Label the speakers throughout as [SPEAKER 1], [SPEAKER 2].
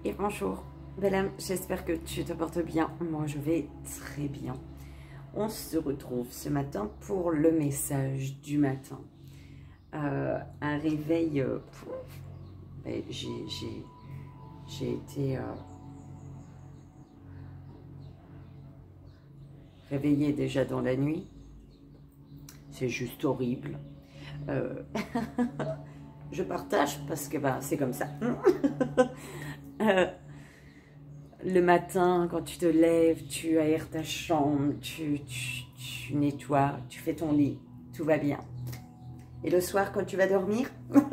[SPEAKER 1] Et bonjour, belle âme, j'espère que tu te portes bien. Moi, je vais très bien. On se retrouve ce matin pour le message du matin. Un réveil, j'ai été réveillée déjà dans la nuit. C'est juste horrible. Je partage parce que c'est comme ça. Le matin, quand tu te lèves, tu aères ta chambre, tu nettoies, tu fais ton lit, tout va bien. Et le soir, quand tu vas dormir,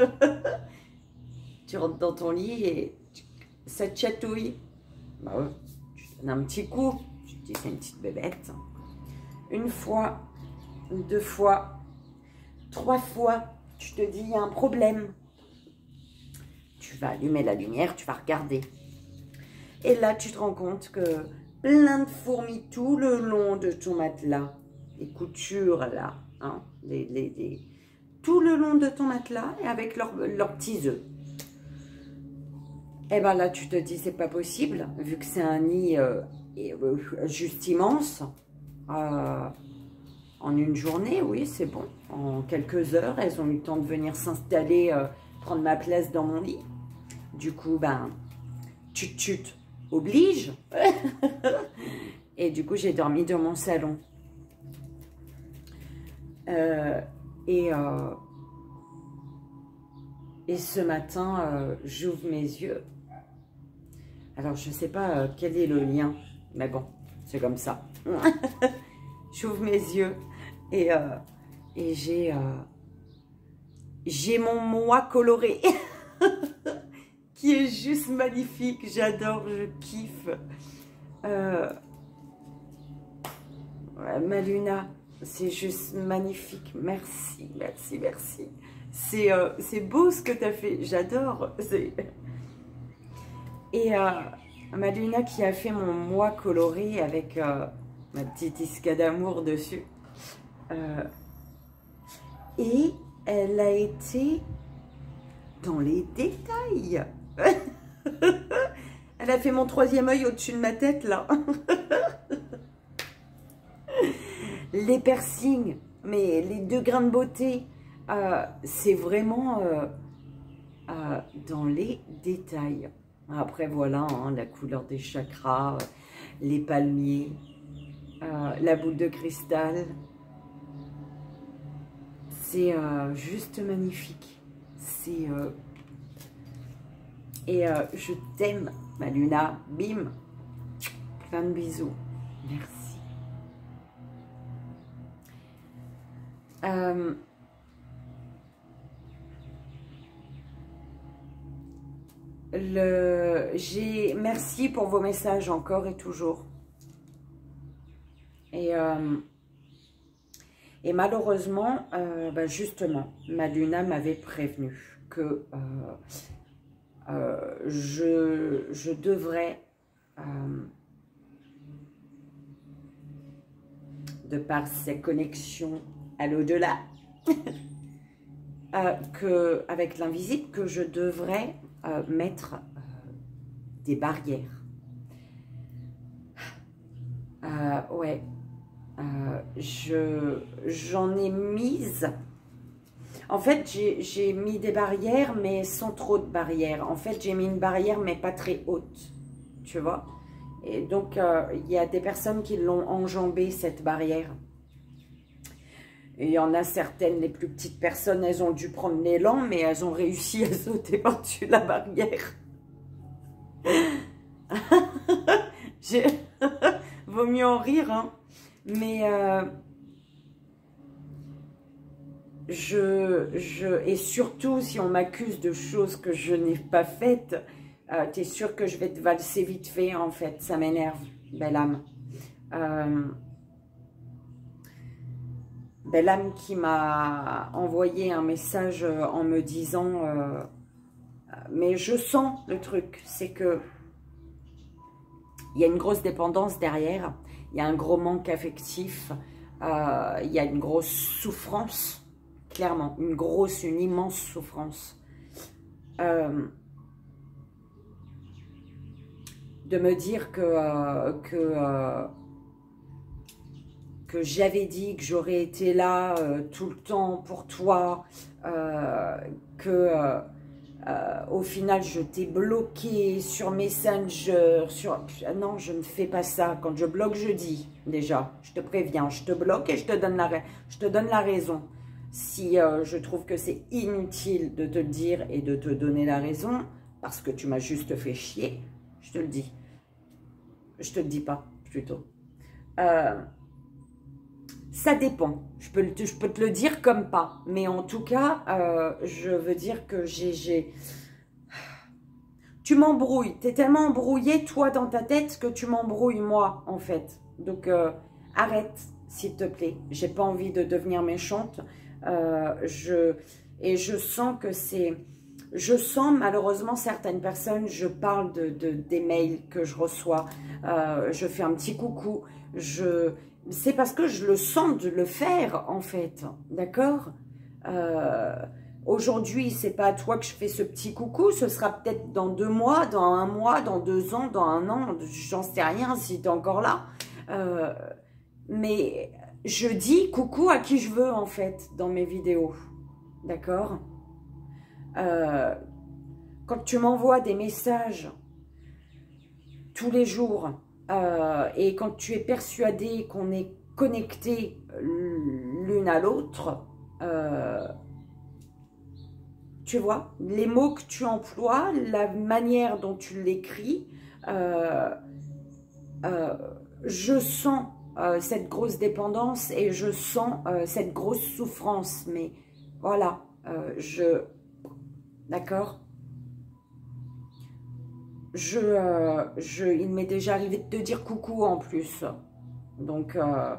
[SPEAKER 1] tu rentres dans ton lit et ça te chatouille. Bah ouais, tu donnes un petit coup, tu te dis c'est une petite bébête. Une fois, deux fois, trois fois, tu te dis il y a un problème. Tu vas allumer la lumière, tu vas regarder. Et là, tu te rends compte que plein de fourmis tout le long de ton matelas, les coutures là, hein, tout le long de ton matelas et avec leurs petits œufs. Et bien là, tu te dis, c'est pas possible, vu que c'est un nid juste immense. En une journée, oui, c'est bon. En quelques heures, elles ont eu le temps de venir s'installer, prendre ma place dans mon lit. Du coup, tut oblige. Et du coup, j'ai dormi dans mon salon. Et ce matin, j'ouvre mes yeux. Alors, je ne sais pas quel est le lien, mais bon, c'est comme ça. J'ouvre mes yeux et j'ai mon moi coloré qui est juste magnifique. J'adore, je kiffe. Ma Luna, c'est juste magnifique. Merci, merci, merci. C'est beau ce que tu as fait. J'adore. Et ma Luna qui a fait mon moi coloré avec ma petite isca d'amour dessus. Et elle a été dans les détails. Elle a fait mon troisième œil au-dessus de ma tête, là. Les piercings, mais les deux grains de beauté, c'est vraiment dans les détails. Après, voilà, hein, la couleur des chakras, les palmiers, la boule de cristal. C'est juste magnifique. C'est... Et je t'aime, ma Luna. Bim. Plein de bisous. Merci. Merci pour vos messages encore et toujours. Et malheureusement, justement, ma Luna m'avait prévenu que je devrais, de par ces connexions à l'au-delà, avec l'invisible, que je devrais mettre des barrières. Ouais, j'en ai mise. En fait, j'ai mis des barrières, mais sans trop de barrières. En fait, j'ai mis une barrière, mais pas très haute, tu vois. Et donc, il y a des personnes qui l'ont enjambée, cette barrière. Et il y en a certaines, les plus petites personnes, elles ont dû prendre l'élan, mais elles ont réussi à sauter par-dessus la barrière. Vaut mieux en rire, hein. Mais... et surtout, si on m'accuse de choses que je n'ai pas faites, t'es sûr que je vais te valser vite fait, en fait. Ça m'énerve, belle âme. Belle âme qui m'a envoyé un message en me disant mais je sens le truc, c'est que il y a une grosse dépendance derrière, il y a un gros manque affectif, il y a une grosse souffrance, clairement, une immense souffrance. de me dire que j'avais dit que j'aurais été là tout le temps pour toi, au final je t'ai bloqué sur Messenger, non, je ne fais pas ça. Quand je bloque, je dis déjà, je te préviens, je te bloque et je te donne la raison. Si je trouve que c'est inutile de te le dire et de te donner la raison, parce que tu m'as juste fait chier, je te le dis. Je te le dis pas, plutôt. Ça dépend. Je peux te le dire comme pas. Mais en tout cas, je veux dire que tu m'embrouilles. Tu es tellement embrouillé, toi, dans ta tête, que tu m'embrouilles, moi, en fait. Donc, arrête, s'il te plaît. J'ai pas envie de devenir méchante. Et je sens que c'est... Je sens malheureusement certaines personnes, je parle des mails que je reçois, je fais un petit coucou, c'est parce que je le sens de le faire en fait, d'accord? Aujourd'hui, c'est pas à toi que je fais ce petit coucou, ce sera peut-être dans 2 mois, dans 1 mois, dans 2 ans, dans 1 an, j'en sais rien si tu es encore là. Mais je dis coucou à qui je veux en fait dans mes vidéos, d'accord? Quand tu m'envoies des messages tous les jours et quand tu es persuadé qu'on est connectés l'une à l'autre, tu vois, les mots que tu emploies, la manière dont tu l'écris, je sens cette grosse dépendance et je sens cette grosse souffrance, mais voilà, d'accord? Il m'est déjà arrivé de te dire coucou en plus. Donc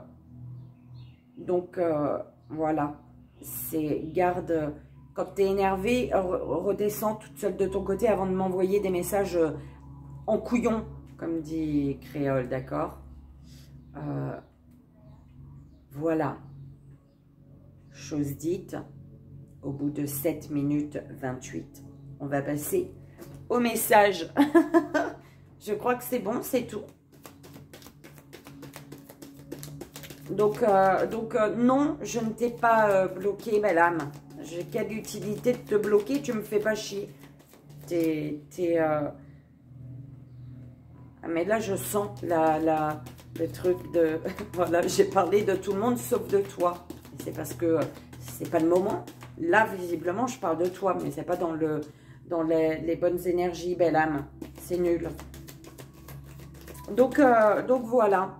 [SPEAKER 1] voilà. Garde, quand tu es énervé, redescends toute seule de ton côté avant de m'envoyer des messages en couillon, comme dit Créole, d'accord? Voilà. Chose dite. Au bout de 7 minutes 28, on va passer au message. Je crois que c'est bon, c'est tout. Donc non, je ne t'ai pas bloqué, belle âme. J'ai quelle utilité de te bloquer? Tu me fais pas chier. Ah, mais là, je sens le truc de... Voilà, j'ai parlé de tout le monde sauf de toi. C'est parce que c'est pas le moment. Là, visiblement, je parle de toi, mais c'est pas dans les bonnes énergies, belle âme. C'est nul. Donc voilà.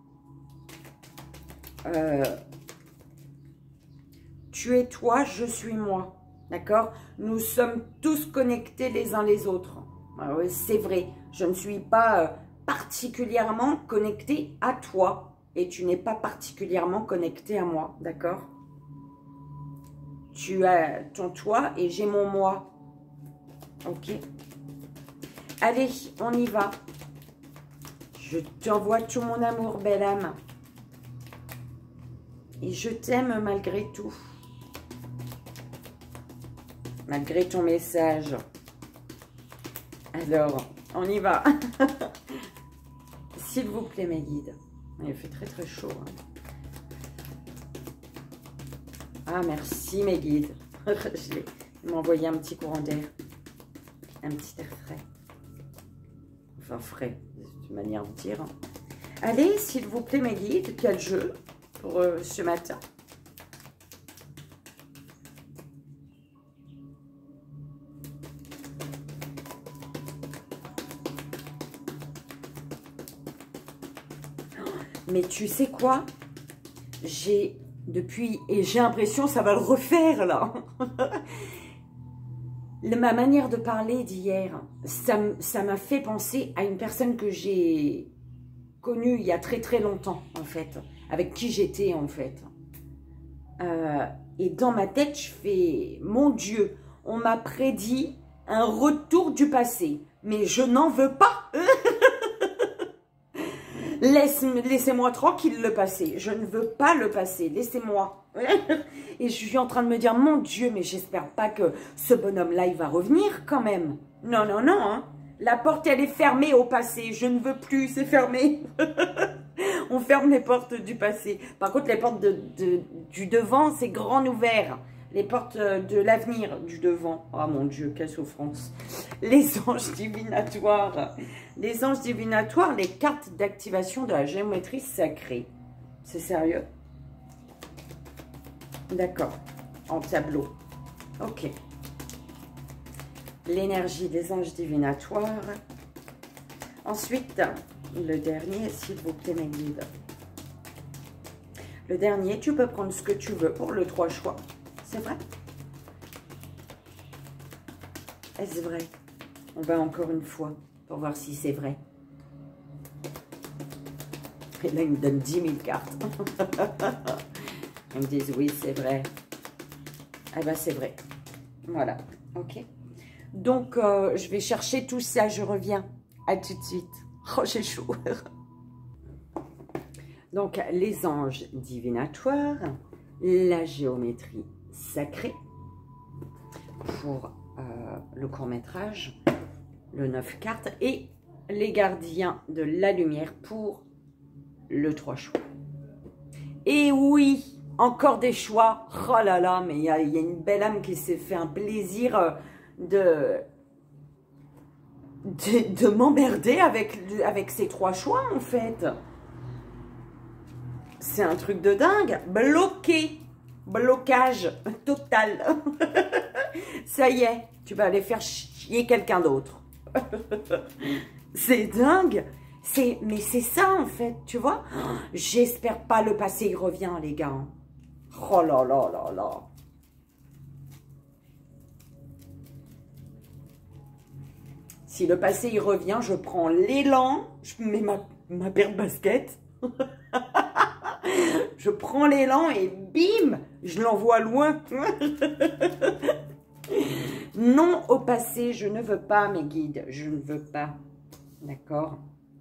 [SPEAKER 1] Tu es toi, je suis moi. D'accord? Nous sommes tous connectés les uns les autres. C'est vrai. Je ne suis pas particulièrement connectée à toi. Et tu n'es pas particulièrement connecté à moi. D'accord? Tu as ton toi et j'ai mon moi. Ok? Allez, on y va. Je t'envoie tout mon amour, belle âme. Et je t'aime malgré tout. Malgré ton message. Alors, on y va. S'il vous plaît, mes guides. Il fait très très chaud. Hein. Ah, merci mes guides. Ils m'ont envoyé un petit courant d'air. Un petit air frais. Enfin, frais, c'est une manière de dire. Allez, s'il vous plaît, mes guides, quel jeu pour ce matin? Mais tu sais quoi? J'ai l'impression que ça va le refaire là. Ma manière de parler d'hier, ça m'a fait penser à une personne que j'ai connue il y a très très longtemps en fait, avec qui j'étais en fait. Et dans ma tête, je fais, mon Dieu, on m'a prédit un retour du passé, mais je n'en veux pas. Laissez-moi tranquille le passé. Je ne veux pas le passé. Laissez-moi. Et je suis en train de me dire, mon Dieu, mais j'espère pas que ce bonhomme-là, il va revenir quand même. Non, non, non. Hein. La porte, elle est fermée au passé. Je ne veux plus, c'est fermé. On ferme les portes du passé. Par contre, les portes du devant, c'est grand ouvert. Les portes de l'avenir du devant. Oh mon Dieu, quelle souffrance. Les anges divinatoires. Les anges divinatoires, les cartes d'activation de la géométrie sacrée. C'est sérieux? D'accord. En tableau. Ok. L'énergie des anges divinatoires. Ensuite, le dernier, s'il vous plaît, mes guides. Le dernier, tu peux prendre ce que tu veux pour le 3 choix. C'est vrai? Est-ce vrai? On va encore une fois pour voir si c'est vrai. Et là, ils me donnent 10 000 cartes. Ils me disent oui, c'est vrai. Eh bien, c'est vrai. Voilà. Ok. Donc, je vais chercher tout ça. Je reviens. À tout de suite. Oh, j'ai chaud. Donc, les anges divinatoires, la géométrie sacrée pour le court-métrage, le 9 cartes, et les gardiens de la lumière pour le 3 choix. Et oui, encore des choix. Oh là là, mais il y a une belle âme qui s'est fait un plaisir de m'emmerder avec ces 3 choix, en fait. C'est un truc de dingue. Bloqué. Blocage total. Ça y est, tu vas aller faire chier quelqu'un d'autre. C'est dingue. Mais c'est ça, en fait, tu vois. J'espère pas le passé, il revient, les gars. Oh là là là là. Si le passé, il revient, je prends l'élan, je mets ma paire de baskets. Je prends l'élan et bim, je l'envoie loin. Non au passé, je ne veux pas, mes guides, je ne veux pas. D'accord?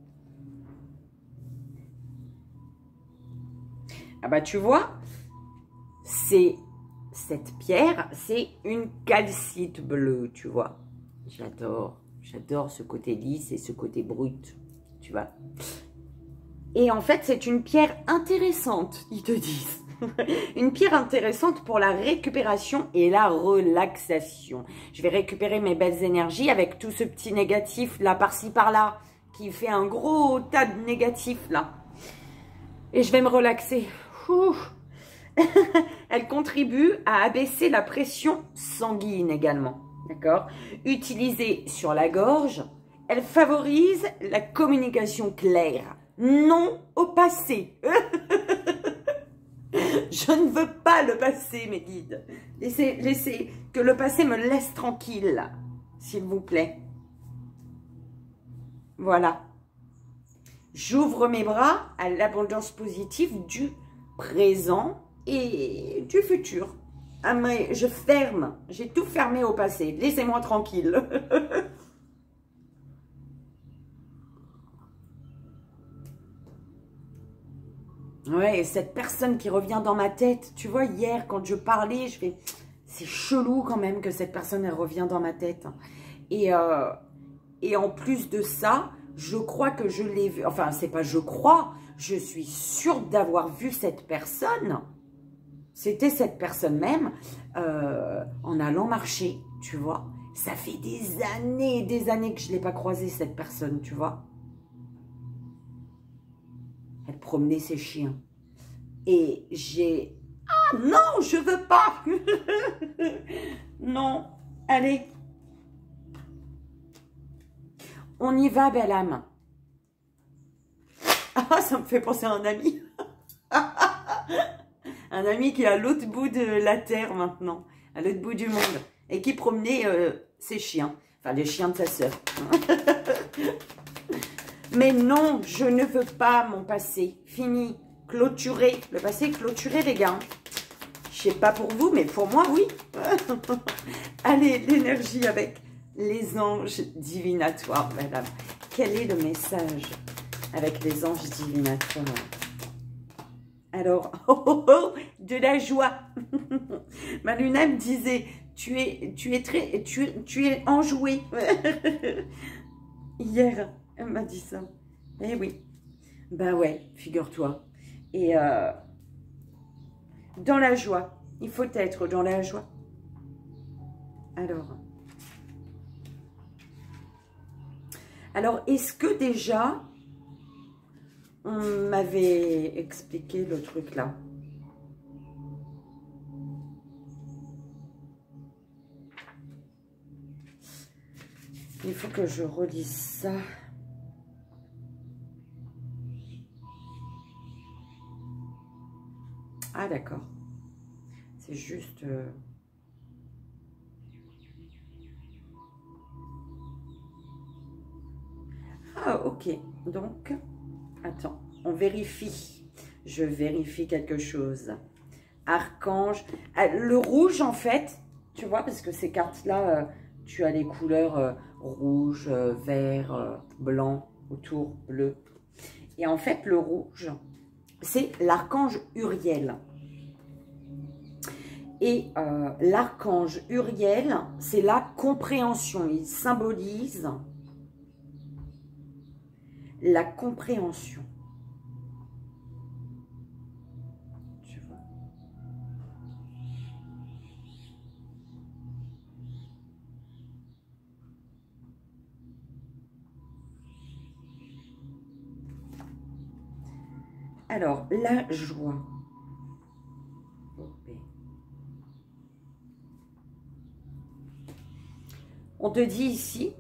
[SPEAKER 1] Ah bah tu vois, cette pierre, c'est une calcite bleue, tu vois. J'adore ce côté lisse et ce côté brut, tu vois. Et en fait, c'est une pierre intéressante, ils te disent. Une pierre intéressante pour la récupération et la relaxation. Je vais récupérer mes belles énergies avec tout ce petit négatif là, par-ci, par-là, qui fait un gros tas de négatifs là. Et je vais me relaxer. Ouh. Elle contribue à abaisser la pression sanguine également. D'accord? Utilisée sur la gorge, elle favorise la communication claire. Non au passé. Je ne veux pas le passé, mes guides. Laissez que le passé me laisse tranquille, s'il vous plaît. Voilà. J'ouvre mes bras à l'abondance positive du présent et du futur. Ah, mais je ferme. J'ai tout fermé au passé. Laissez-moi tranquille. Ouais, cette personne qui revient dans ma tête, tu vois, hier, quand je parlais, je fais, c'est chelou quand même que cette personne, elle revient dans ma tête. Et en plus de ça, je crois que je l'ai vu, enfin, c'est pas je crois, je suis sûre d'avoir vu cette personne. C'était cette personne même, en allant marcher, tu vois. Ça fait des années que je ne l'ai pas croisée, cette personne, tu vois. Elle promenait ses chiens. Et j'ai... Ah non, je veux pas. Non, allez. On y va, belle âme. Ah, ça me fait penser à un ami. Un ami qui est à l'autre bout de la terre maintenant. À l'autre bout du monde. Et qui promenait ses chiens. Enfin, les chiens de sa sœur. Mais non, je ne veux pas mon passé. Fini. Clôturé. Le passé est clôturé, les gars. Je sais pas pour vous, mais pour moi, oui. Allez, l'énergie avec les anges divinatoires, madame. Quel est le message avec les anges divinatoires? Alors, de la joie. Ma Luna me disait, tu es enjouée. Hier, elle m'a dit ça. Eh oui. Ben ouais, figure-toi. Et dans la joie. Il faut être dans la joie. Alors est-ce que déjà, on m'avait expliqué le truc là? Il faut que je relise ça. Ah d'accord. C'est juste... Ah ok. Donc, attends, on vérifie. Je vérifie quelque chose. Archange. Le rouge en fait, tu vois, parce que ces cartes-là, tu as les couleurs rouge, vert, blanc, autour, bleu. Et en fait, le rouge, c'est l'archange Uriel. Et l'archange Uriel, c'est la compréhension. Il symbolise la compréhension. Tu vois? Alors, la joie. On te dit ici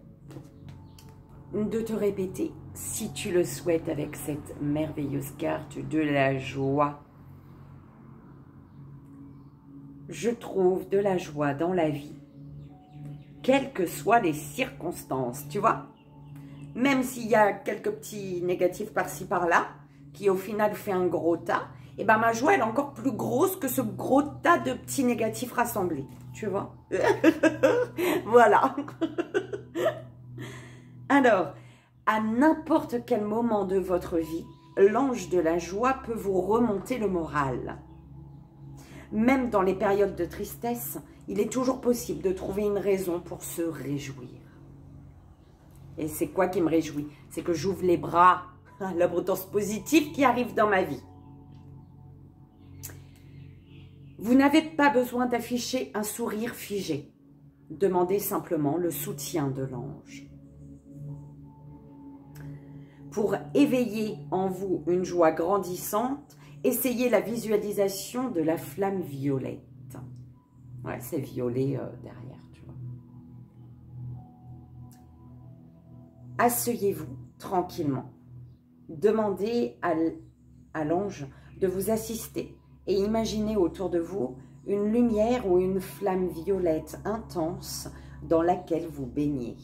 [SPEAKER 1] de te répéter, si tu le souhaites, avec cette merveilleuse carte de la joie. Je trouve de la joie dans la vie, quelles que soient les circonstances, tu vois. Même s'il y a quelques petits négatifs par-ci, par-là, qui au final fait un gros tas, et ben ma joie, elle est encore plus grosse que ce gros tas de petits négatifs rassemblés, tu vois. Voilà. Alors, à n'importe quel moment de votre vie, l'ange de la joie peut vous remonter le moral. Même dans les périodes de tristesse, il est toujours possible de trouver une raison pour se réjouir. Et c'est quoi qui me réjouit? C'est que j'ouvre les bras à l'abondance positive qui arrive dans ma vie. Vous n'avez pas besoin d'afficher un sourire figé. Demandez simplement le soutien de l'ange. Pour éveiller en vous une joie grandissante, essayez la visualisation de la flamme violette. Ouais, c'est violet derrière, tu vois. Asseyez-vous tranquillement. Demandez à l'ange de vous assister et imaginez autour de vous une lumière ou une flamme violette intense dans laquelle vous baignez.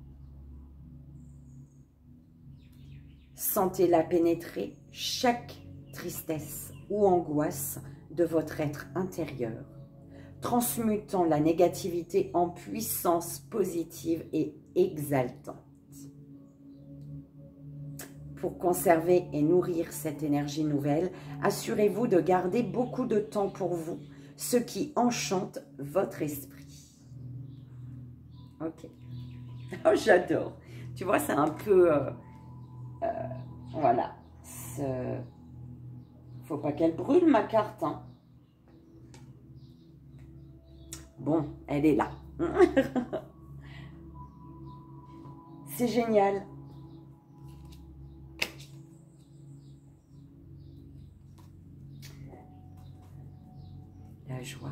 [SPEAKER 1] Sentez-la pénétrer chaque tristesse ou angoisse de votre être intérieur, transmutant la négativité en puissance positive et exaltante. Pour conserver et nourrir cette énergie nouvelle, assurez-vous de garder beaucoup de temps pour vous, ce qui enchante votre esprit. Ok. Oh, j'adore. Tu vois, c'est un peu... voilà. Faut pas qu'elle brûle, ma carte. Hein. Bon, elle est là. C'est génial. La joie.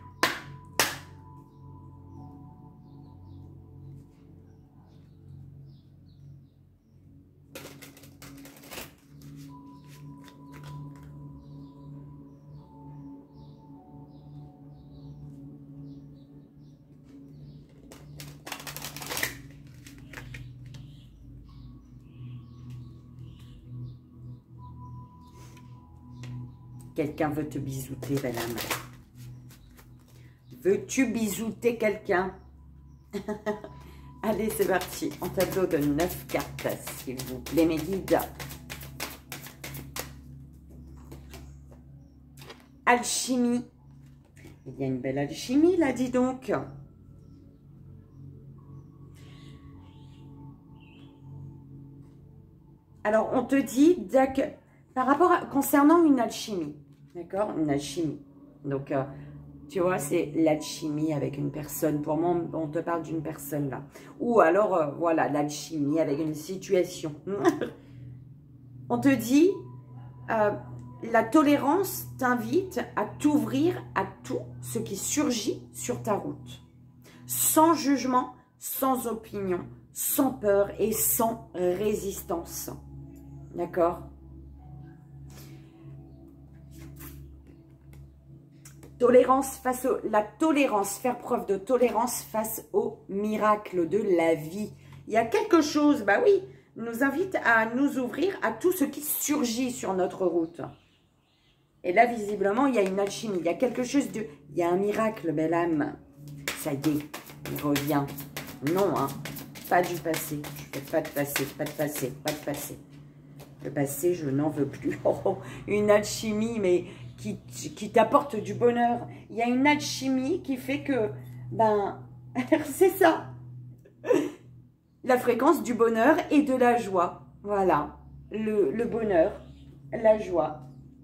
[SPEAKER 1] Quelqu'un veut te bisouter, belle âme. Veux-tu bisouter quelqu'un? Allez, c'est parti. En tableau de 9 cartes, s'il vous plaît, mes guides. Alchimie. Il y a une belle alchimie, là, dis donc. Alors, on te dit, par rapport à, concernant une alchimie, d'accord? Une alchimie. Donc, tu vois, c'est l'alchimie avec une personne. Pour moi, on te parle d'une personne là. Ou alors, voilà, l'alchimie avec une situation. On te dit, la tolérance t'invite à t'ouvrir à tout ce qui surgit sur ta route. Sans jugement, sans opinion, sans peur et sans résistance. D'accord? La tolérance, faire preuve de tolérance face au miracle de la vie. Il y a quelque chose, bah oui, nous invite à nous ouvrir à tout ce qui surgit sur notre route. Et là, visiblement, il y a une alchimie, il y a quelque chose de... Il y a un miracle, belle âme. Ça y est, il revient. Non, hein, pas du passé. Je fais pas de passé, pas de passé, pas de passé. Le passé, je n'en veux plus. Oh, une alchimie, mais qui t'apporte du bonheur. Il y a une alchimie qui fait que, ben, c'est ça. La fréquence du bonheur et de la joie. Voilà. Le bonheur, la joie.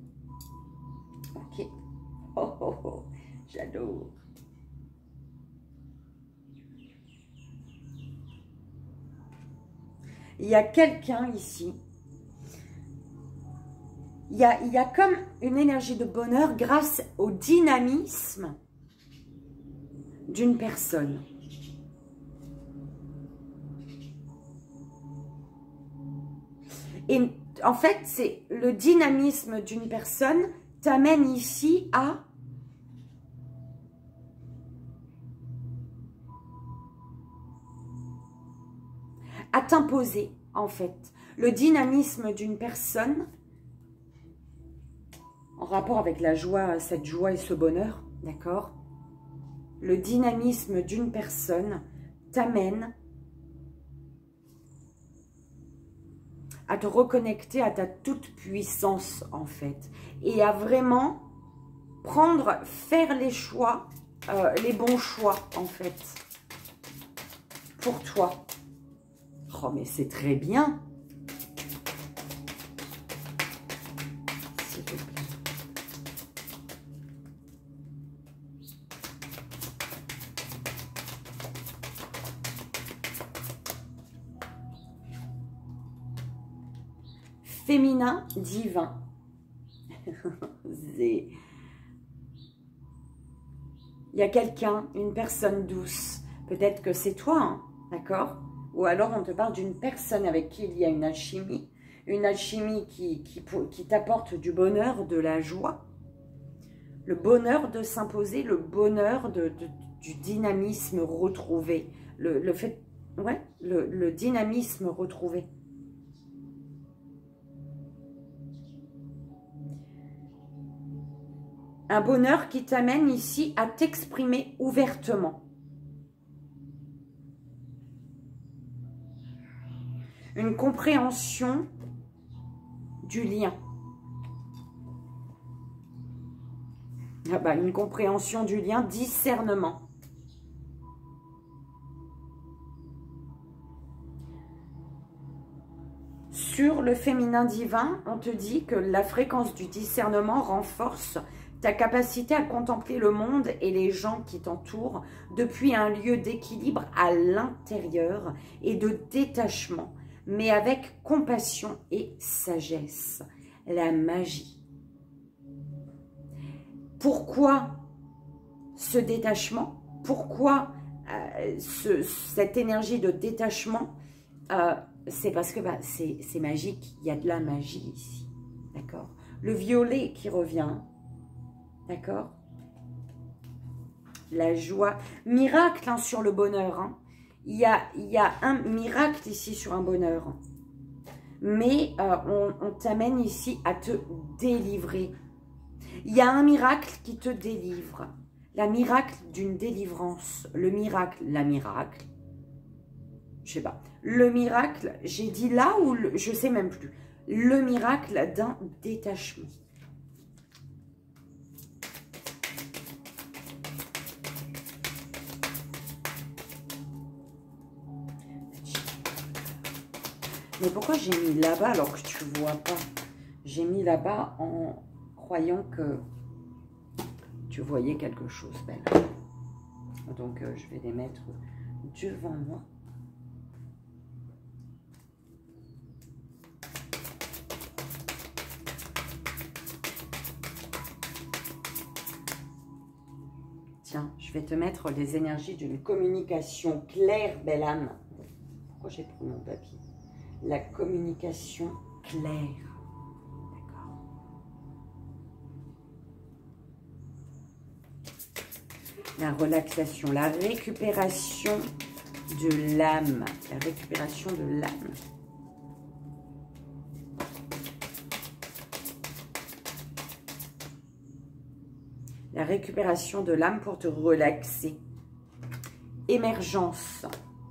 [SPEAKER 1] Ok. Oh, oh, oh. J'adore. Il y a quelqu'un ici. Il y a comme une énergie de bonheur grâce au dynamisme d'une personne. Et en fait, c'est le dynamisme d'une personne t'amène ici à t'imposer, en fait. Le dynamisme d'une personne en rapport avec la joie, cette joie et ce bonheur, d'accord? Le dynamisme d'une personne t'amène à te reconnecter à ta toute-puissance, en fait. Et à vraiment faire les choix, les bons choix, en fait. Pour toi. Oh, mais c'est très bien. S'il te plaît. Féminin divin. Il y a quelqu'un, une personne douce. Peut-être que c'est toi, hein, d'accord? Ou alors on te parle d'une personne avec qui il y a une alchimie qui t'apporte du bonheur, de la joie. Le bonheur de s'imposer, le bonheur du dynamisme retrouvé. Le dynamisme retrouvé. Un bonheur qui t'amène ici à t'exprimer ouvertement. Une compréhension du lien. Ah bah, une compréhension du lien, discernement. Sur le féminin divin, on te dit que la fréquence du discernement renforce ta capacité à contempler le monde et les gens qui t'entourent depuis un lieu d'équilibre à l'intérieur et de détachement, mais avec compassion et sagesse. La magie. Pourquoi ce détachement? Pourquoi cette énergie de détachement? C'est parce que c'est magique. Il y a de la magie ici. D'accord? Le violet qui revient. D'accord? La joie. Miracle, hein, sur le bonheur. Hein. Il y a un miracle ici sur un bonheur. Mais on t'amène ici à te délivrer. Il y a un miracle qui te délivre. La miracle d'une délivrance. Le miracle, la miracle. Je sais pas. Le miracle, j'ai dit là ou je sais même plus. Le miracle d'un détachement. Mais pourquoi j'ai mis là-bas alors que tu vois pas? J'ai mis là-bas en croyant que tu voyais quelque chose, belle. Donc, je vais les mettre devant moi. Tiens, je vais te mettre les énergies d'une communication claire, belle âme. Pourquoi j'ai pris mon papier? La communication claire. D'accord. La relaxation, la récupération de l'âme. La récupération de l'âme. La récupération de l'âme pour te relaxer. Émergence.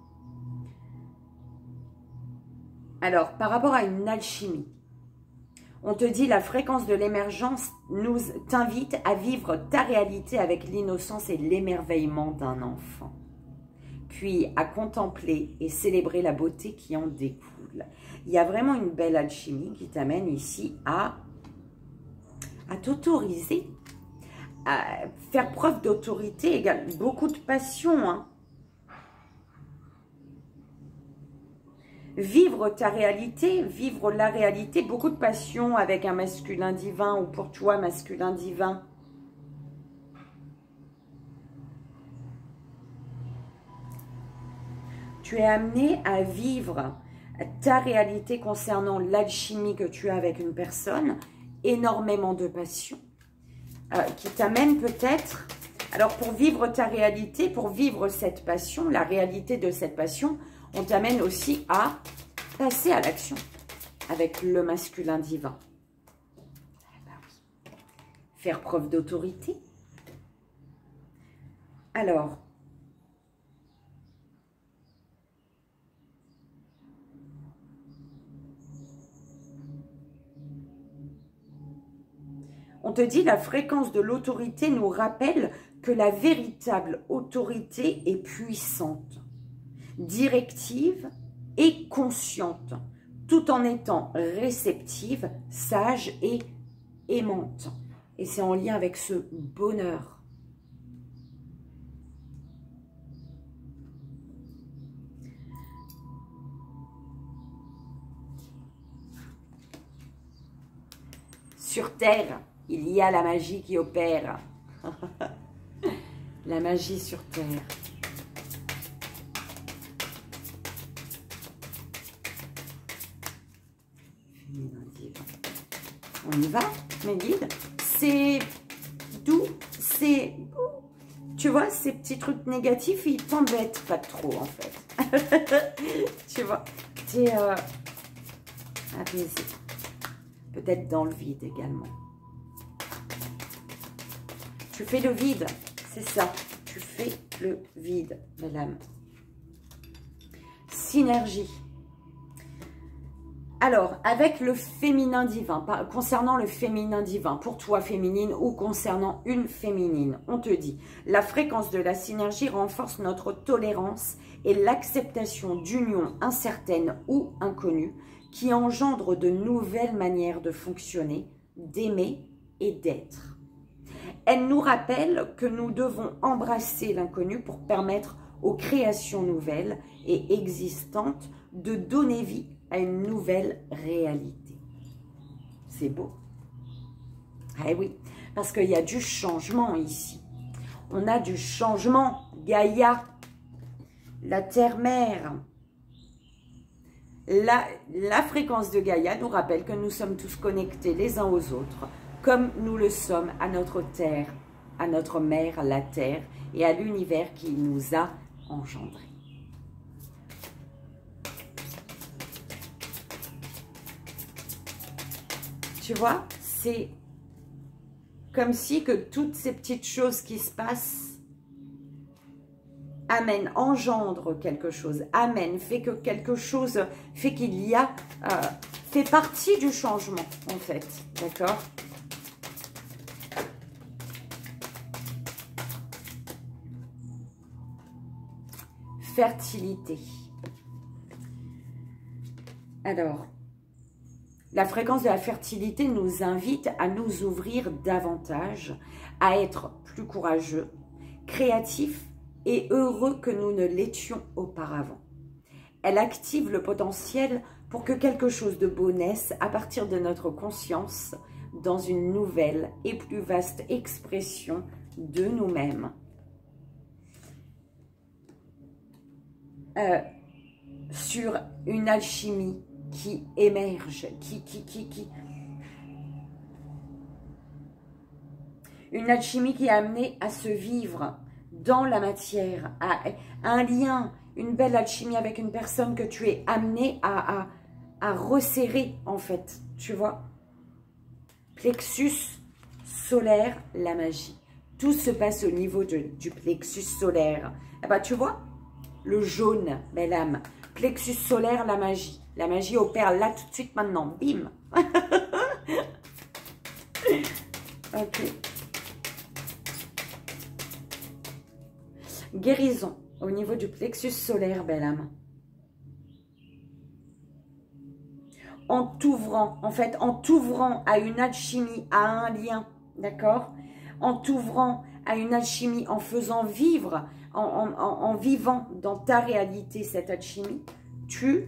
[SPEAKER 1] Alors, par rapport à une alchimie, on te dit la fréquence de l'émergence nous t'invite à vivre ta réalité avec l'innocence et l'émerveillement d'un enfant. Puis à contempler et célébrer la beauté qui en découle. Il y a vraiment une belle alchimie qui t'amène ici à t'autoriser, à faire preuve d'autorité, également beaucoup de passion, hein. Vivre ta réalité, vivre la réalité, beaucoup de passion avec un masculin divin ou pour toi masculin divin. Tu es amené à vivre ta réalité concernant l'alchimie que tu as avec une personne, énormément de passion. Qui t'amène peut-être, alors pour vivre ta réalité, pour vivre cette passion, la réalité de cette passion, on t'amène aussi à passer à l'action avec le masculin divin. Faire preuve d'autorité. Alors, on te dit la fréquence de l'autorité nous rappelle que la véritable autorité est puissante, directive et consciente, tout en étant réceptive, sage et aimante. Et c'est en lien avec ce bonheur. Sur Terre, il y a la magie qui opère. La magie sur Terre. On y va, mes guides. C'est doux, c'est... Tu vois, ces petits trucs négatifs, ils t'embêtent pas trop, en fait. Tu vois, tu es apaisé. Peut-être dans le vide également. Tu fais le vide, c'est ça. Tu fais le vide, belle âme. Synergie. Alors, avec le féminin divin, concernant le féminin divin, pour toi féminine ou concernant une féminine, on te dit, la fréquence de la synergie renforce notre tolérance et l'acceptation d'unions incertaines ou inconnues qui engendrent de nouvelles manières de fonctionner, d'aimer et d'être. Elle nous rappelle que nous devons embrasser l'inconnu pour permettre aux créations nouvelles et existantes de donner vie à une nouvelle réalité. C'est beau. Ah oui, parce qu'il y a du changement ici. On a du changement. Gaïa, la terre-mère. La fréquence de Gaïa nous rappelle que nous sommes tous connectés les uns aux autres, comme nous le sommes à notre terre, à notre mère, la terre, et à l'univers qui nous a engendrés. Tu vois, c'est comme si que toutes ces petites choses qui se passent amènent, engendrent quelque chose, amènent, fait que quelque chose, fait qu'il y a, fait partie du changement en fait, d'accord ? Fertilité. Alors, la fréquence de la fertilité nous invite à nous ouvrir davantage, à être plus courageux, créatifs et heureux que nous ne l'étions auparavant. Elle active le potentiel pour que quelque chose de beau naisse à partir de notre conscience dans une nouvelle et plus vaste expression de nous-mêmes. Sur une alchimie qui émerge, une alchimie qui est amenée à se vivre dans la matière, à un lien, une belle alchimie avec une personne que tu es amené à resserrer en fait, tu vois. Plexus solaire, la magie. Tout se passe au niveau du plexus solaire. Eh ben, tu vois, le jaune, belle âme. Plexus solaire, la magie. La magie opère là tout de suite maintenant. Bim. Ok. Guérison au niveau du plexus solaire, belle âme. En t'ouvrant, en fait, en t'ouvrant à une alchimie, à un lien, d'accord? En t'ouvrant à une alchimie, en faisant vivre, en vivant dans ta réalité cette alchimie, tu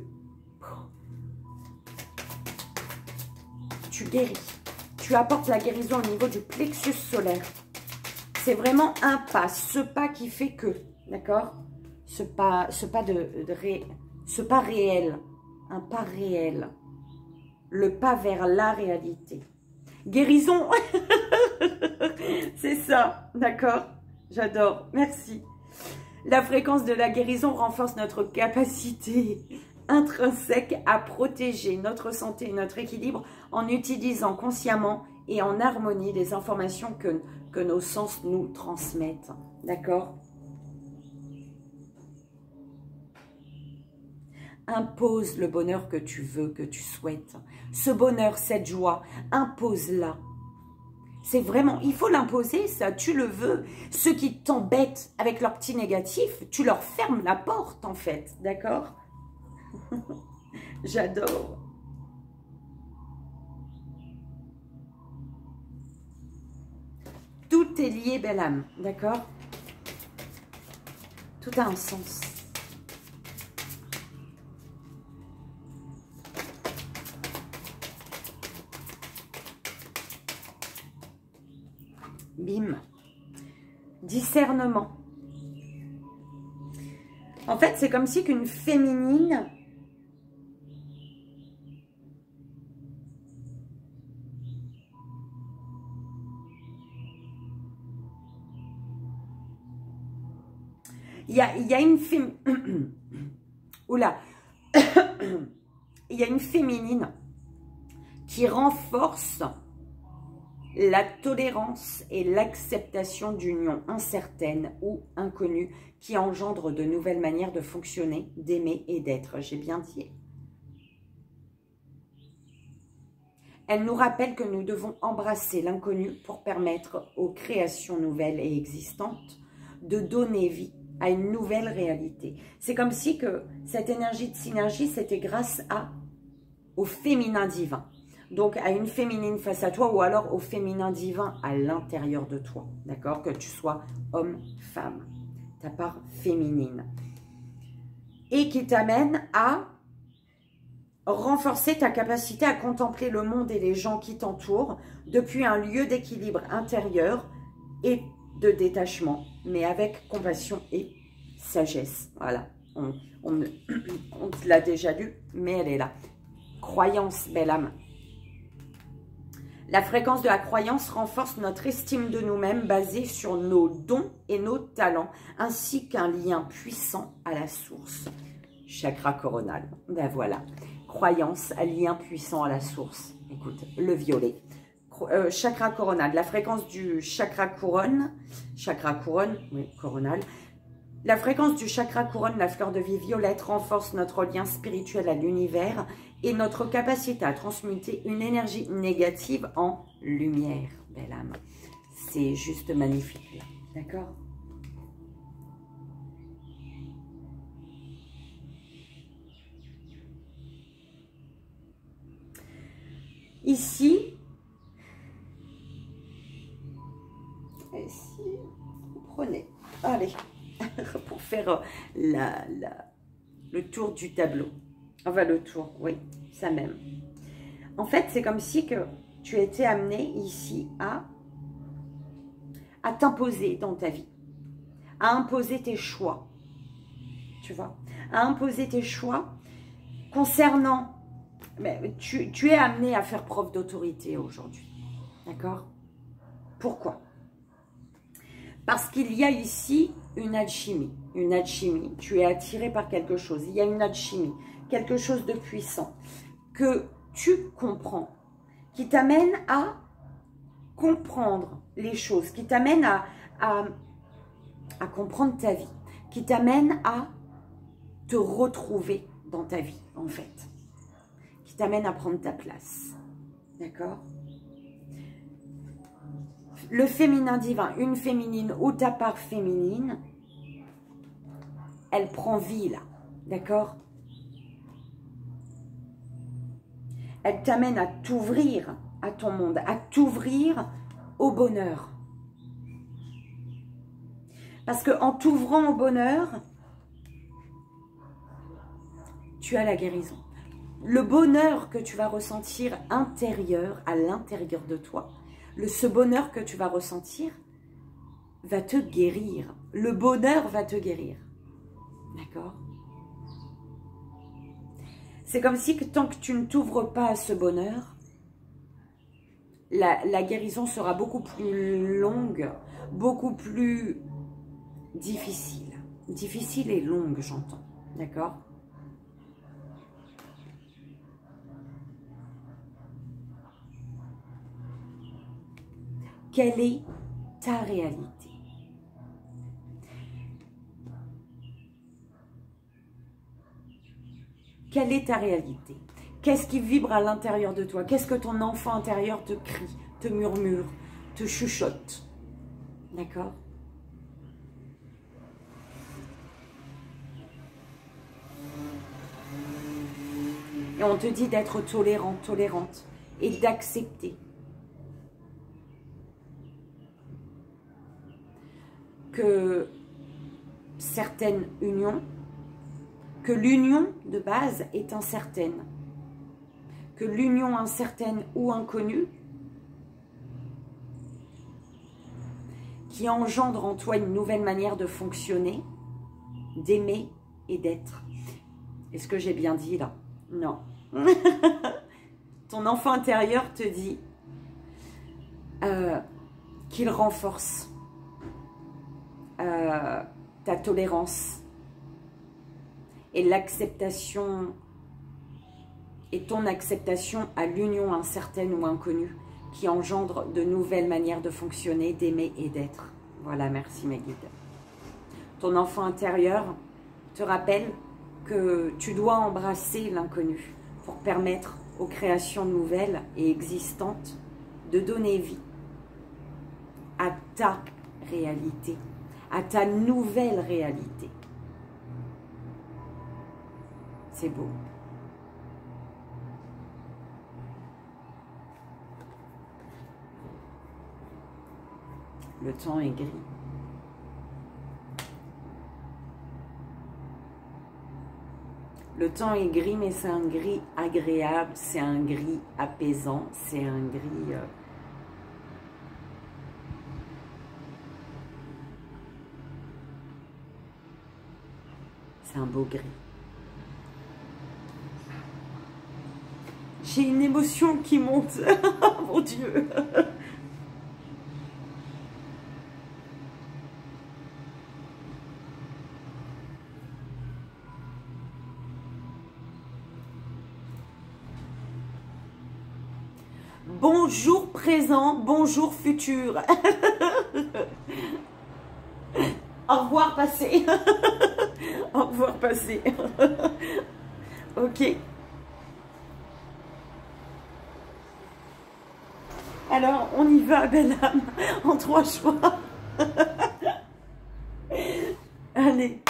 [SPEAKER 1] guéris. Tu apportes la guérison au niveau du plexus solaire. C'est vraiment un pas, ce pas qui fait que, d'accord? Ce pas réel, un pas réel. Le pas vers la réalité. Guérison. C'est ça, d'accord? J'adore, merci. La fréquence de la guérison renforce notre capacité intrinsèque à protéger notre santé et notre équilibre en utilisant consciemment et en harmonie les informations que nos sens nous transmettent. D'accord? Impose le bonheur que tu veux, que tu souhaites. Ce bonheur, cette joie, impose-la. C'est vraiment, il faut l'imposer, ça, tu le veux. Ceux qui t'embêtent avec leur petit négatif, tu leur fermes la porte, en fait, d'accord? J'adore. Tout est lié, belle âme, d'accord? Tout a un sens. Bim. Discernement. En fait, c'est comme si qu'une féminine il y a une Oula. Il y a une féminine qui renforce la tolérance et l'acceptation d'unions incertaines ou inconnues qui engendrent de nouvelles manières de fonctionner, d'aimer et d'être. J'ai bien dit. Elle nous rappelle que nous devons embrasser l'inconnu pour permettre aux créations nouvelles et existantes de donner vie à une nouvelle réalité. C'est comme si que cette énergie de synergie, c'était grâce au féminin divin. Donc, à une féminine face à toi ou alors au féminin divin à l'intérieur de toi. D'accord? Que tu sois homme, femme. Ta part féminine. Et qui t'amène à renforcer ta capacité à contempler le monde et les gens qui t'entourent depuis un lieu d'équilibre intérieur et de détachement, mais avec compassion et sagesse. Voilà. On te l'a déjà lu, mais elle est là. Croyance, belle âme. La fréquence de la croyance renforce notre estime de nous-mêmes basée sur nos dons et nos talents, ainsi qu'un lien puissant à la source. Chakra coronal. Ben voilà. Croyance, lien puissant à la source. Écoute, le violet. Chakra coronal. La fréquence du chakra couronne, oui, coronal. La fréquence du chakra couronne, la fleur de vie violette, renforce notre lien spirituel à l'univers et notre capacité à transmuter une énergie négative en lumière, belle âme. C'est juste magnifique, d'accord? Ici, vous prenez, allez, pour faire le tour du tableau. Enfin, le tour, oui, ça même. En fait, c'est comme si que tu étais amené ici à t'imposer dans ta vie, à imposer tes choix, tu vois, à imposer tes choix concernant, mais tu es amené à faire preuve d'autorité aujourd'hui, d'accord? Pourquoi? Parce qu'il y a ici une alchimie, tu es attiré par quelque chose, il y a une alchimie, quelque chose de puissant que tu comprends, qui t'amène à comprendre les choses, qui t'amène à comprendre ta vie, qui t'amène à te retrouver dans ta vie, en fait, qui t'amène à prendre ta place, d'accord? Le féminin divin, une féminine ou ta part féminine, elle prend vie là, d'accord? Elle t'amène à t'ouvrir à ton monde, à t'ouvrir au bonheur. Parce qu'en t'ouvrant au bonheur, tu as la guérison. Le bonheur que tu vas ressentir intérieur, à l'intérieur de toi, ce bonheur que tu vas ressentir va te guérir. Le bonheur va te guérir. D'accord? C'est comme si que tant que tu ne t'ouvres pas à ce bonheur, la guérison sera beaucoup plus longue, beaucoup plus difficile. Difficile et longue, j'entends. D'accord? Quelle est ta réalité? Quelle est ta réalité? Qu'est-ce qui vibre à l'intérieur de toi? Qu'est-ce que ton enfant intérieur te crie, te murmure, te chuchote? D'accord? Et on te dit d'être tolérant, tolérante et d'accepter que certaines unions, que l'union de base est incertaine, que l'union incertaine ou inconnue qui engendre en toi une nouvelle manière de fonctionner, d'aimer et d'être. Est-ce que j'ai bien dit là? Non. Ton enfant intérieur te dit qu'il renforce ta tolérance et l'acceptation et ton acceptation à l'union incertaine ou inconnue qui engendre de nouvelles manières de fonctionner, d'aimer et d'être. Voilà, merci mes guides. Ton enfant intérieur te rappelle que tu dois embrasser l'inconnu pour permettre aux créations nouvelles et existantes de donner vie à ta réalité, à ta nouvelle réalité. C'est beau. Le temps est gris. Le temps est gris, mais c'est un gris agréable, c'est un gris apaisant, c'est un gris... c'est un beau gris. J'ai une émotion qui monte. Mon Dieu. Bonjour présent, bonjour futur. Au revoir passé. Au revoir passé. Ok. Alors, on y va, belle âme, en 3 choix. Allez,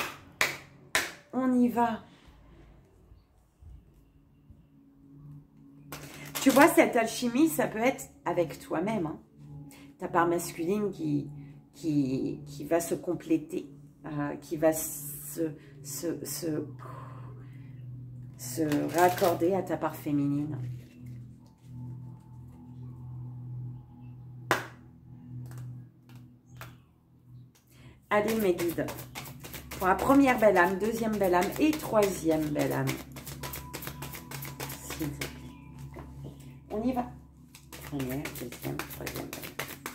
[SPEAKER 1] on y va. Tu vois, cette alchimie, ça peut être avec toi-même. Hein. Ta part masculine qui va se compléter, qui va se raccorder à ta part féminine. Allez mes guides, pour la première belle âme, deuxième belle âme et troisième belle âme. S'il vous plaît. On y va. Première, deuxième, troisième belle âme.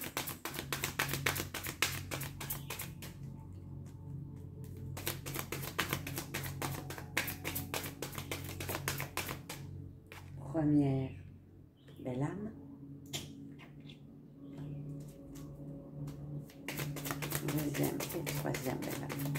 [SPEAKER 1] Première belle âme. Deuxième et troisième belle âme.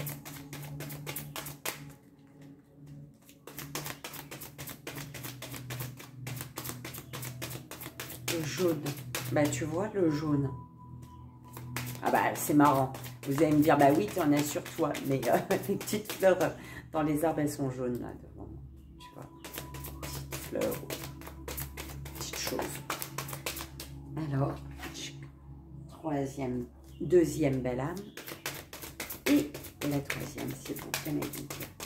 [SPEAKER 1] Le jaune. Bah tu vois le jaune. Ah bah c'est marrant. Vous allez me dire, bah oui, tu en as sur toi. Mais les petites fleurs dans les arbres, elles sont jaunes là devant. Tu vois. Petites fleurs. Petites choses. Alors, deuxième belle âme. Et la troisième, c'est pour Kennedy.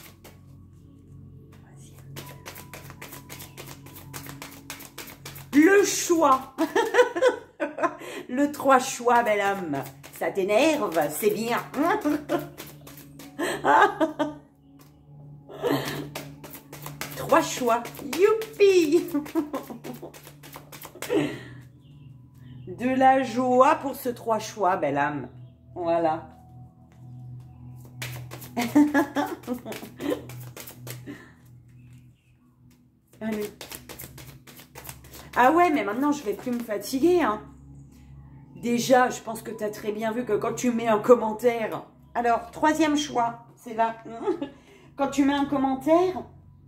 [SPEAKER 1] Le choix. Le 3 choix, belle âme. Ça t'énerve, c'est bien. Trois choix. Youpi. De la joie pour ce 3 choix, belle âme. Voilà. Allez. Ah ouais, mais maintenant, je vais plus me fatiguer. Hein. Déjà, je pense que tu as très bien vu que quand tu mets un commentaire... Alors, troisième choix, c'est là. Quand tu mets un commentaire,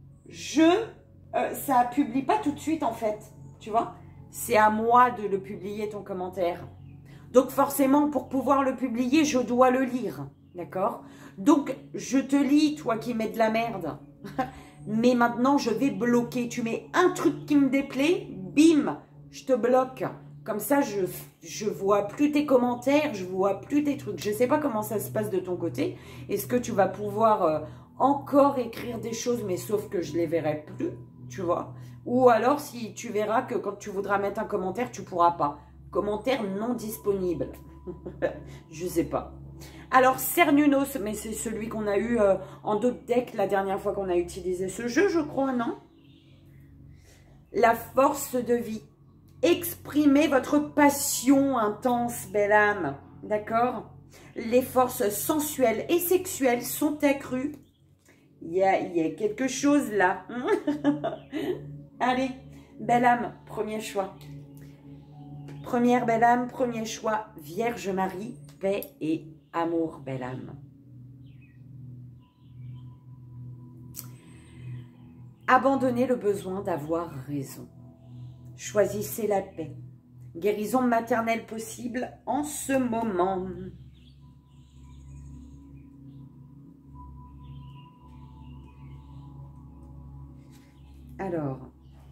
[SPEAKER 1] ça publie pas tout de suite, en fait. Tu vois? C'est à moi de le publier, ton commentaire. Donc, forcément, pour pouvoir le publier, je dois le lire. D'accord? Donc, je te lis, toi qui mets de la merde. Mais maintenant, je vais bloquer. Tu mets un truc qui me déplaît, bim, je te bloque. Comme ça, je vois plus tes commentaires, je vois plus tes trucs. Je ne sais pas comment ça se passe de ton côté. Est-ce que tu vas pouvoir encore écrire des choses, mais sauf que je ne les verrai plus, tu vois? Ou alors, si tu verras que quand tu voudras mettre un commentaire, tu ne pourras pas. Commentaire non disponible. Je ne sais pas. Alors, Cernunnos, mais c'est celui qu'on a eu en d'autres decks la dernière fois qu'on a utilisé ce jeu, je crois, non? La force de vie. Exprimez votre passion intense, belle âme. D'accord? Les forces sensuelles et sexuelles sont accrues. Il y a quelque chose là. Allez, belle âme, premier choix. Première belle âme, premier choix. Vierge Marie, paix et amour, belle âme. Abandonnez le besoin d'avoir raison. Choisissez la paix. Guérison maternelle possible en ce moment. Alors,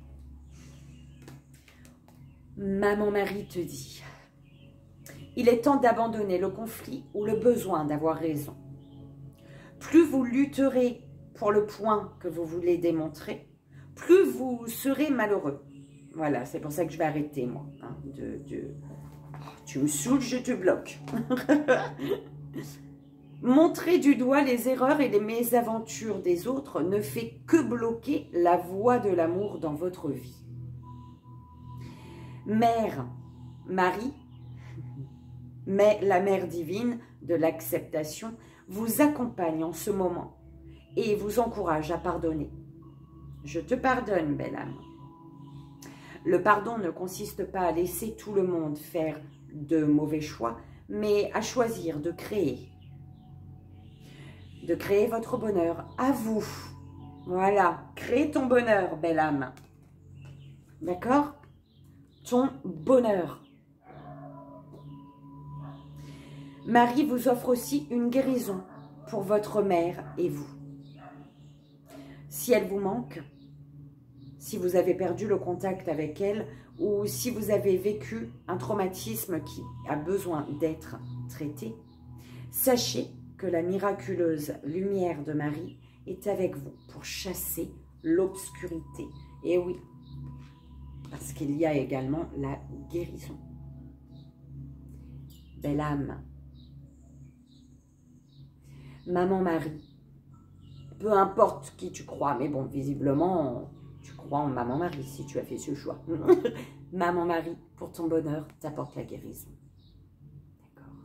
[SPEAKER 1] Maman Marie te dit, il est temps d'abandonner le conflit ou le besoin d'avoir raison. Plus vous lutterez pour le point que vous voulez démontrer, plus vous serez malheureux. Voilà, c'est pour ça que je vais arrêter, moi. Hein, tu me saoules, je te bloque. Montrer du doigt les erreurs et les mésaventures des autres ne fait que bloquer la voie de l'amour dans votre vie. Mère Marie, mais la Mère divine de l'acceptation, vous accompagne en ce moment et vous encourage à pardonner. Je te pardonne, belle âme. Le pardon ne consiste pas à laisser tout le monde faire de mauvais choix, mais à choisir de créer votre bonheur à vous. Voilà, crée ton bonheur, belle âme. D'accord? Ton bonheur. Marie vous offre aussi une guérison pour votre mère et vous. Si elle vous manque, si vous avez perdu le contact avec elle ou si vous avez vécu un traumatisme qui a besoin d'être traité, sachez que la miraculeuse lumière de Marie est avec vous pour chasser l'obscurité. Et oui, parce qu'il y a également la guérison. Belle âme. Maman Marie. Peu importe qui tu crois, mais bon, visiblement, tu crois en Maman Marie si tu as fait ce choix. Maman Marie, pour ton bonheur, t'apporte la guérison. D'accord.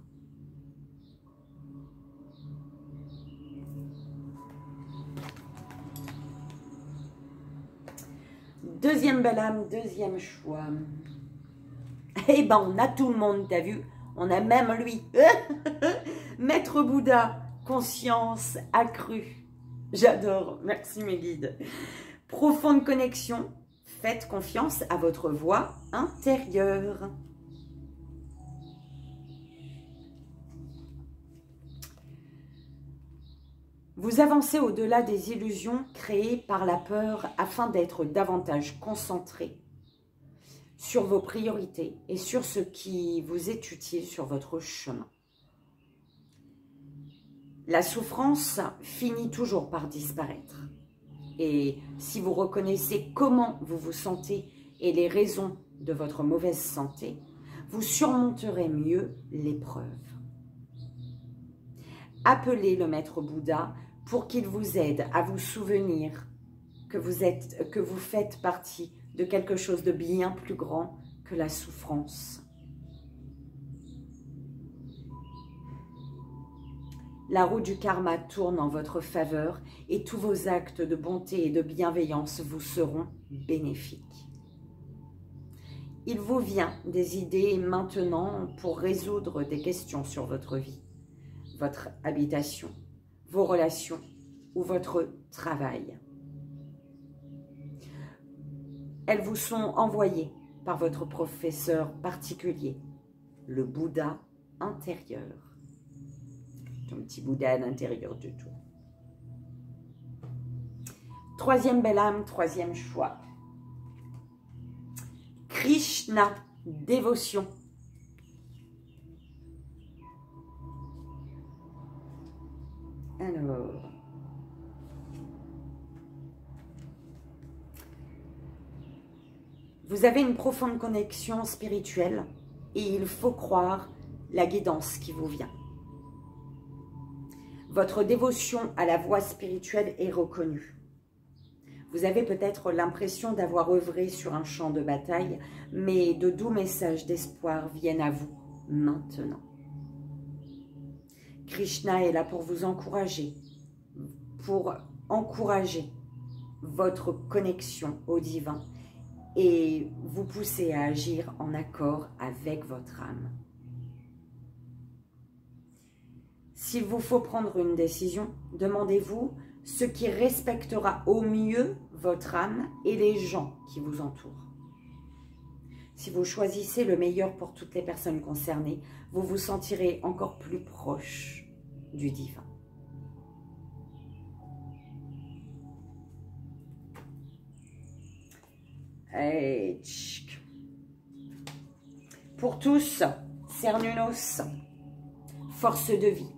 [SPEAKER 1] Deuxième belle âme, deuxième choix. Eh ben, on a tout le monde, t'as vu? On a même lui. Maître Bouddha, conscience accrue. J'adore, merci mes guides. Profonde connexion, faites confiance à votre voix intérieure. Vous avancez au-delà des illusions créées par la peur afin d'être davantage concentré sur vos priorités et sur ce qui vous est utile sur votre chemin. La souffrance finit toujours par disparaître. Et si vous reconnaissez comment vous vous sentez et les raisons de votre mauvaise santé, vous surmonterez mieux l'épreuve. Appelez le Maître Bouddha pour qu'il vous aide à vous souvenir que vous faites partie de quelque chose de bien plus grand que la souffrance. La roue du karma tourne en votre faveur et tous vos actes de bonté et de bienveillance vous seront bénéfiques. Il vous vient des idées maintenant pour résoudre des questions sur votre vie, votre habitation, vos relations ou votre travail. Elles vous sont envoyées par votre professeur particulier, le Bouddha intérieur. Ton petit Bouddha à l'intérieur de tout. Troisième belle âme, troisième choix. Krishna, dévotion. Alors, vous avez une profonde connexion spirituelle et il faut croire la guidance qui vous vient. Votre dévotion à la voie spirituelle est reconnue. Vous avez peut-être l'impression d'avoir œuvré sur un champ de bataille, mais de doux messages d'espoir viennent à vous maintenant. Krishna est là pour vous encourager, votre connexion au divin et vous pousser à agir en accord avec votre âme. S'il vous faut prendre une décision, demandez-vous ce qui respectera au mieux votre âme et les gens qui vous entourent. Si vous choisissez le meilleur pour toutes les personnes concernées, vous vous sentirez encore plus proche du divin. Et tchic. Pour tous, Cernunnos, force de vie.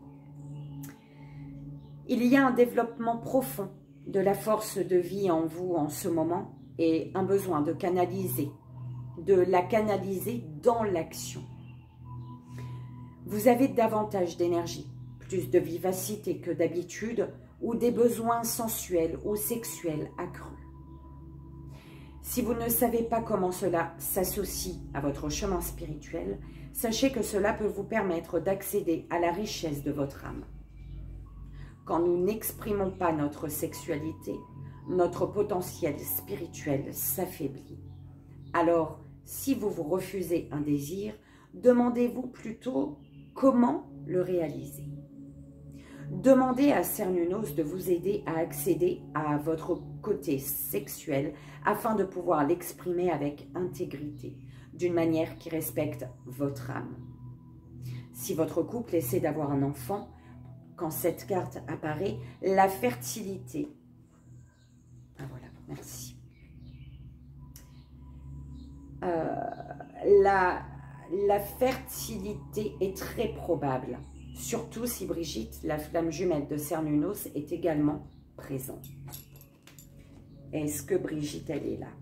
[SPEAKER 1] Il y a un développement profond de la force de vie en vous en ce moment et un besoin de la canaliser dans l'action. Vous avez davantage d'énergie, plus de vivacité que d'habitude ou des besoins sensuels ou sexuels accrus. Si vous ne savez pas comment cela s'associe à votre chemin spirituel, sachez que cela peut vous permettre d'accéder à la richesse de votre âme. Quand nous n'exprimons pas notre sexualité, notre potentiel spirituel s'affaiblit. Alors, si vous vous refusez un désir, demandez-vous plutôt comment le réaliser. Demandez à Cernunnos de vous aider à accéder à votre côté sexuel afin de pouvoir l'exprimer avec intégrité, d'une manière qui respecte votre âme. Si votre couple essaie d'avoir un enfant, quand cette carte apparaît, la fertilité. Ah voilà, merci. la fertilité est très probable. Surtout si Brigitte, la flamme jumelle de Cernunnos, est également présente. Est-ce que Brigitte, elle est là?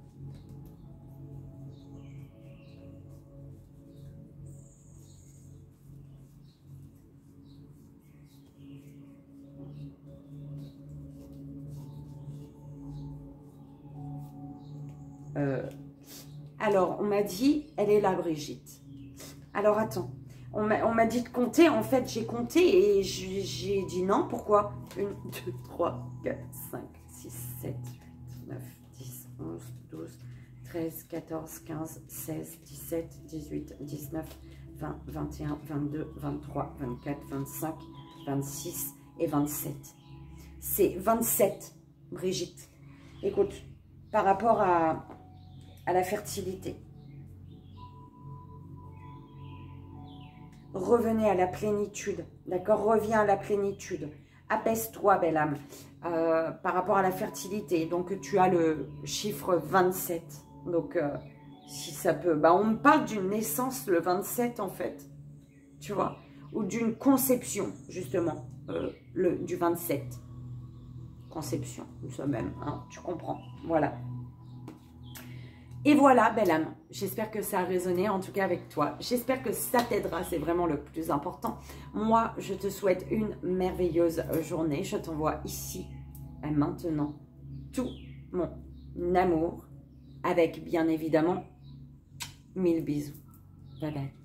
[SPEAKER 1] Alors, on m'a dit, elle est là, Brigitte. Alors, attends. On m'a dit de compter. En fait, j'ai compté et j'ai dit non. Pourquoi? 1, 2, 3, 4, 5, 6, 7, 8, 9, 10, 11, 12, 13, 14, 15, 16, 17, 18, 19, 20, 21, 22, 23, 24, 25, 26 et 27. C'est 27, Brigitte. Écoute, par rapport à la fertilité. Revenez à la plénitude, d'accord? Reviens à la plénitude. Apaise-toi, belle âme, par rapport à la fertilité. Donc, tu as le chiffre 27. Donc, si ça peut... Bah, on me parle d'une naissance le 27, en fait. Tu vois? Ou d'une conception, justement, du 27. Conception, ça même, hein, tu comprends. Voilà. Et voilà, belle âme, j'espère que ça a résonné en tout cas avec toi. J'espère que ça t'aidera, c'est vraiment le plus important. Moi, je te souhaite une merveilleuse journée. Je t'envoie ici et maintenant tout mon amour avec bien évidemment 1000 bisous. Bye bye.